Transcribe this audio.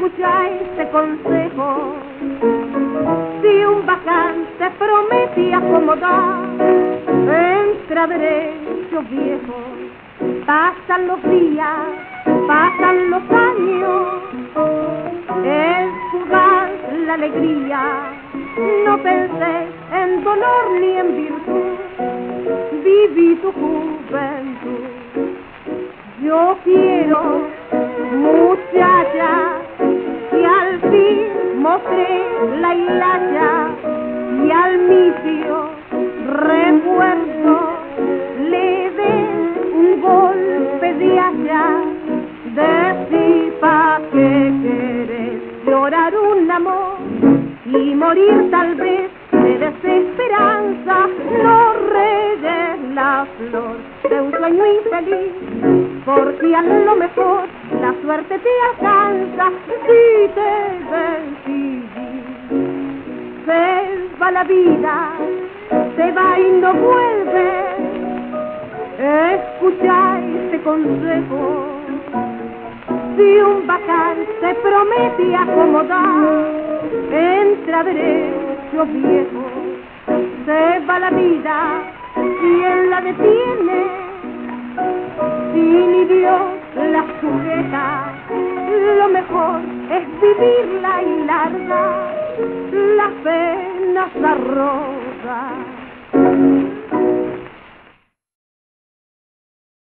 escucha este consejo. Si un bacante promete acomodar, entra derecho viejo. Pasan los días, pasan los años, es fugaz la alegría. No pensé en dolor ni en virtud, viví tu juventud. Yo quiero, muchacha, que al fin mostré la hilacha y al misio recuerdo le dé un golpe de hacha. Decí pa' que querés llorar un amor y morir tal vez de desesperanza. No reyes la flor de un sueño infeliz, porque a lo mejor la suerte te alcanza si te decidís. Se va la vida, se va y no vuelve. Escucha este consejo. Si un bacán se promete acomodar, entra derecho viejo. Se va la vida, ¿quién la detiene? Si ni Dios la sujeta, lo mejor es vivirla y larga las penas arroja.